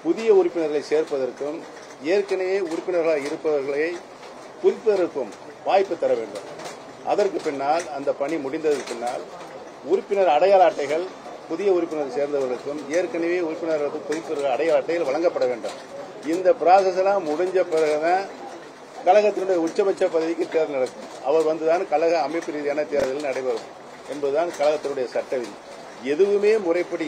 புதிய உறுப்பினர்களை சேர்ப்பதற்கும் ஏற்கனவே உறுப்பினர்களாக இருப்பவர்களை குறிப்பதற்கும் வாய்ப்பு தர வேண்டும். அதற்கு பின்னால் அந்த பணி முடிந்ததற்கு பின்னால் உறுப்பினர் அடையாள அட்டைகள் புதிய உறுப்பினர் சேர்ந்தவர்களுக்கும் ஏற்கனவே உறுப்பினர்களுக்கும் குறிப்பிட்ட அடையாள அட்டைகள் வழங்கப்பட வேண்டும். இந்த ப்ராசஸ் எல்லாம் முடிஞ்ச பிறகுதான் கழகத்தினுடைய உச்சபட்ச பதவிக்கு தேர்தல் நடக்கும். அவர் வந்துதான் கழக அமைப்பு ரீதியான தேர்தல் நடைபெறும் என்பதுதான் கழகத்தினுடைய சட்ட விதி. எதுவுமே முறைப்படி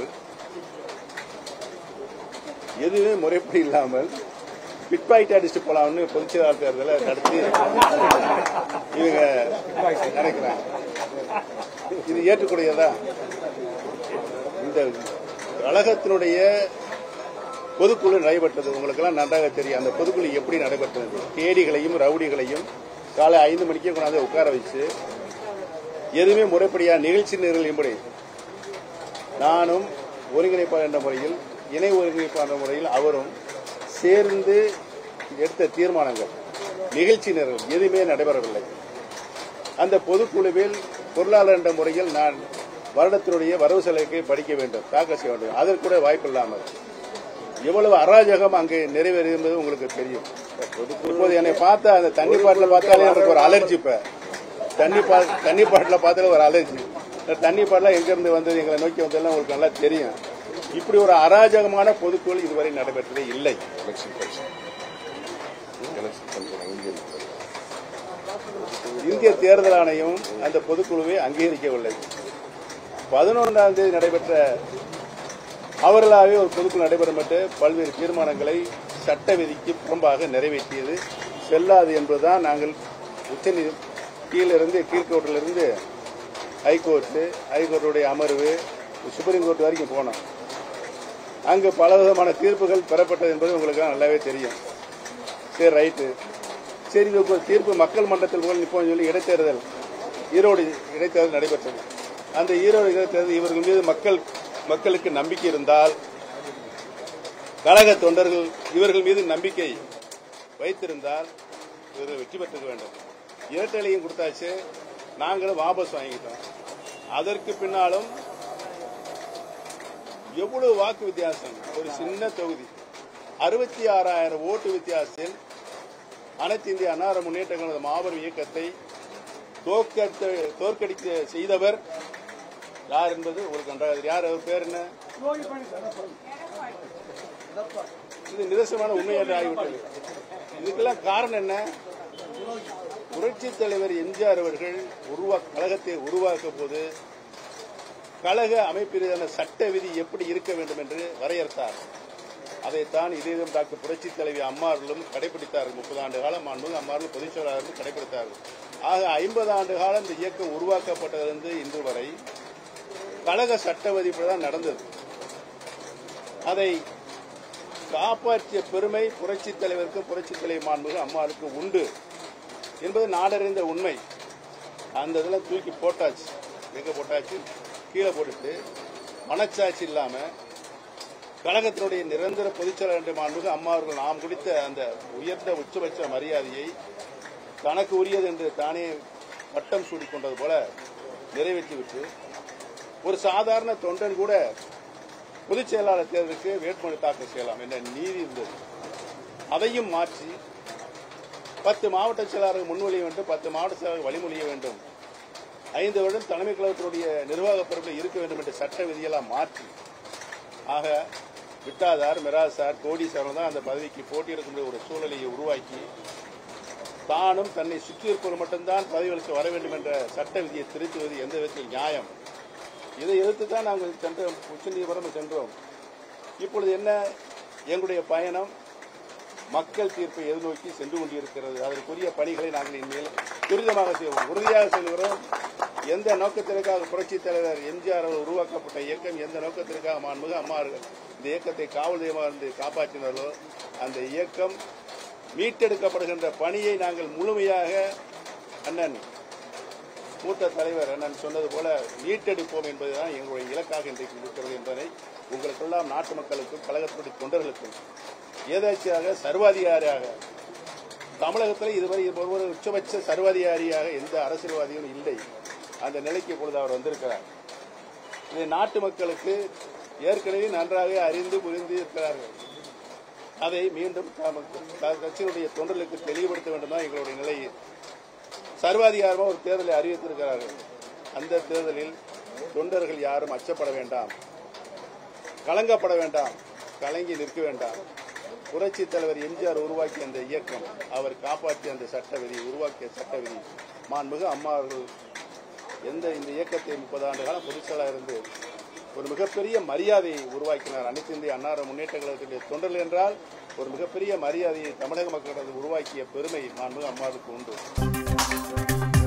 இல்லாமல் பிட்பாக்கெட் அடிச்சுட்டு போலாம்னு பொதுச் செயலாளர் தேர்தலை நடத்தி இவங்க நினைக்கிறாங்க. இது ஏற்றுக்கூடியதா? இந்த கழகத்தினுடைய பொதுக்குழு நடைபெற்றது உங்களுக்கு எல்லாம் நன்றாக தெரியும். அந்த பொதுக்குழு எப்படி நடைபெற்றது? கேடிகளையும் ரவுடிகளையும் காலை 5 மணிக்கே கொண்டாந்து உட்கார வச்சு எதுவுமே முறைப்படியா நிகழ்ச்சி நிரலின்படி நானும் ஒருங்கிணைப்பாளர் என்ற முறையில் இணை ஒருங்கிணைப்பாளர் முறையில் அவரும் சேர்ந்து எடுத்த தீர்மானங்கள் நிகழ்ச்சி நிரல் எதுவுமே நடைபெறவில்லை. அந்த பொதுக்குழுவில் பொருளாளர் என்ற முறையில் நான் வருடத்தினுடைய வரவு செலவுக்கு படிக்க வேண்டும், தாக்கல் செய்ய வேண்டும். அதற்கு கூட வாய்ப்பு இல்லாமல் எவ்வளவு அராஜகம் அங்கு நிறைவேறியது என்பது உங்களுக்கு தெரியும். இப்போது என்னை பார்த்தா அந்த தண்ணி பாட்டில் பார்த்தாலே எனக்கு ஒரு அலர்ஜி. இப்ப தண்ணி பாட்டில் பார்த்தாலே ஒரு அலர்ஜி. தண்ணி பாட்டில் எங்கிருந்து வந்தது, எங்களை நோக்கி வந்ததெல்லாம் உங்களுக்கு நல்லா தெரியும். இப்படி ஒரு அராஜகமான பொதுக்குழு இதுவரை நடைபெற்றதே இல்லை. இந்திய தேர்தல் ஆணையம் அந்த பொதுக்குழுவை அங்கீகரிக்கவில்லை. 11ஆம் தேதி நடைபெற்ற அவர்களாகவே ஒரு பொதுக்குழு நடைபெறும் என்று பல்வேறு தீர்மானங்களை சட்ட விதிக்கு புறம்பாக நிறைவேற்றியது செல்லாது என்பதுதான் நாங்கள் கீழ்கோர்ட்டிலிருந்து ஹைகோர்ட்டுடைய அமர்வு சுப்ரீம் கோர்ட் வரைக்கும் போனோம். அங்கு பல விதமான தீர்ப்புகள் பெறப்பட்டது என்பது உங்களுக்கு நல்லாவே தெரியும். சரி, ரைட்டு, சரி, இது தீர்ப்பு மக்கள் மன்றத்தில் போல் இப்போ சொல்லி இடைத்தேர்தல் ஈரோடு இடைத்தேர்தல் நடைபெற்றது. அந்த ஈரோடு இடைத்தேர்தல் இவர்கள் மீது மக்களுக்கு நம்பிக்கை இருந்தால் கழக தொண்டர்கள் இவர்கள் மீது நம்பிக்கை வைத்திருந்தால் இவர்கள் வெற்றி பெற்றுக்க வேண்டும். இரட்டையிலையும் கொடுத்தாச்சு, நாங்களும் வாபஸ் வாங்கிட்டோம். அதற்கு பின்னாலும் எவ்வளவு வாக்கு வித்தியாசம்! ஒரு சின்ன தொகுதி 66,000 ஓட்டு வித்தியாசத்தில் அனைத்து இந்திய அன்னார முன்னேற்ற கழக மாபெரும் இயக்கத்தை தோற்கடிக்க செய்தவர் யார் என்பது உங்களுக்கு நன்றாக. யார் அவர் பேர் என்ன? இது நிதர்சனமான உண்மையாக ஆகிவிட்டது. இதுக்கெல்லாம் காரணம் என்ன? புரட்சித் தலைவர் எம்ஜிஆர் அவர்கள் கழகத்தை உருவாக்க போது கழக அமைப்பிலான சட்ட விதி எப்படி இருக்க வேண்டும் என்று வரையறுத்தார். அதைத்தான் இதேதும் டாக்டர் புரட்சித் தலைவி அம்மார்களும் கடைபிடித்தார்கள். 30 ஆண்டு காலம் அம்மார்கள் பொதுச் செயலாளர்கள் கடைபிடித்தார்கள். ஆக 50 ஆண்டு காலம் இந்த இயக்கம் உருவாக்கப்பட்டதிலிருந்து இன்று வரை கழக சட்ட விதிப்படிதான் நடந்தது. அதை காப்பாற்றிய பெருமை புரட்சித் தலைவருக்கு, புரட்சித் தலைவி மாண்புமிகு அம்மாவுக்கு உண்டு என்பது நாடறிந்த உண்மை. அந்த இதெல்லாம் தூக்கி போட்டாச்சு, எங்க போட்டாச்சு, கீழே போட்டுட்டு மனச்சாட்சி இல்லாம கழகத்தினுடைய நிரந்தர பொதுச்செயலாளர் என்ற மாண்புமிகு அம்மா அவர்கள் நாம் குடித்த அந்த உயர்ந்த உச்சபட்ச மரியாதையை தனக்கு உரியது என்று தானே பட்டம் சூடிக்கொண்டது போல நிறைவேற்றிவிட்டு ஒரு சாதாரண தொண்டன் கூட பொதுச் செயலாளர் தேர்தலுக்கு வேட்புமனு தாக்கல் செய்யலாம் என்ற நீதி இருந்தது. அதையும் மாற்றி 10 மாவட்ட செயலாளர்கள் முன்மொழிய வேண்டும், 10 மாவட்ட செயலாளர்கள் வழிமொழிய வேண்டும், 5 வருடம் தலைமை கழகத்தினுடைய நிர்வாக பொறுப்பில் இருக்க வேண்டும் என்ற சட்ட விதியெல்லாம் மாற்றி, ஆக விட்டாதார், மிராசார், கோடீஸ்வரன் தான் அந்த பதவிக்கு போட்டியிடக்கூடிய ஒரு சூழலை உருவாக்கி தானும் தன்னை சுற்றியிருப்பவர் மட்டும்தான் பதவிகளுக்கு வர வேண்டும் என்ற சட்ட விதியை திருத்துவது எந்த விதத்தில் நியாயம்? இதை எதிர்த்துதான் நாங்கள் சென்றோம், உச்சநீதிமன்றம் சென்றோம். இப்பொழுது என்ன? எங்களுடைய பயணம் மக்கள் தீர்ப்பை எதிர்நோக்கி சென்று கொண்டிருக்கிறது. அதற்குரிய பணிகளை நாங்கள் இனிமேல் துரிதமாக செய்வோம், உறுதியாக செல்கிறோம். எந்த நோக்கத்திற்காக புரட்சித் தலைவர் எம்ஜிஆர் அவர்கள் உருவாக்கப்பட்ட இயக்கம், எந்த நோக்கத்திற்காக மாண்புமிகு அம்மார்கள் இந்த இயக்கத்தை காவல் தெய்வமாக இருந்து காப்பாற்றினார்களோ அந்த இயக்கம் மீட்டெடுக்கப்படுகின்ற பணியை நாங்கள் முழுமையாக அண்ணன் மூத்த தலைவர் அண்ணன் சொன்னது போல மீட்டெடுப்போம் என்பதுதான் எங்களுடைய இலக்காக இன்றைக்கு இருக்கிறது என்பதை உங்களுக்கெல்லாம், நாட்டு மக்களுக்கும் கழகத்தினுடைய தொண்டர்களுக்கும் ஏதாச்சியாக சர்வாதிகாரியாக தமிழகத்தில் இதுவரை ஒருவர் உச்சபட்ச சர்வாதிகாரியாக எந்த அரசியல்வாதியும் இல்லை. அந்த நிலைக்கு இப்பொழுது அவர் வந்திருக்கிறார். இதை நாட்டு மக்களுக்கு ஏற்கனவே நன்றாக அறிந்து புரிந்து இருக்கிறார்கள். அதை மீண்டும் கட்சியினுடைய தொண்டர்களுக்கு தெளிவுபடுத்த வேண்டும் தான் எங்களுடைய நிலை. சர்வாதிகாரமாக ஒரு தேர்தலை அறிவித்திருக்கிறார்கள். அந்த தேர்தலில் தொண்டர்கள் யாரும் அச்சப்பட வேண்டாம், கலங்கப்பட வேண்டாம், கலங்கி நிற்க வேண்டாம். புரட்சி தலைவர் எம்ஜிஆர் உருவாக்கிய அந்த இயக்கம், அவர் காப்பாற்றிய அந்த சட்ட விதி, உருவாக்கிய சட்ட விதி, மாண்புமிகு அம்மா அவர்கள் இந்த இயக்கத்தை 30 ஆண்டு காலம் பொதுச்செயலாளர் இருந்து ஒரு மிகப்பெரிய மரியாதையை உருவாக்கினார். அனைத்து இந்திய அன்னார முன்னேற்ற கழகத்தினுடைய தொண்டர்கள் என்றால் ஒரு மிகப்பெரிய மரியாதையை தமிழக மக்களிடம் உருவாக்கிய பெருமை மாண்புமிகு அம்மாவுக்கு உண்டு.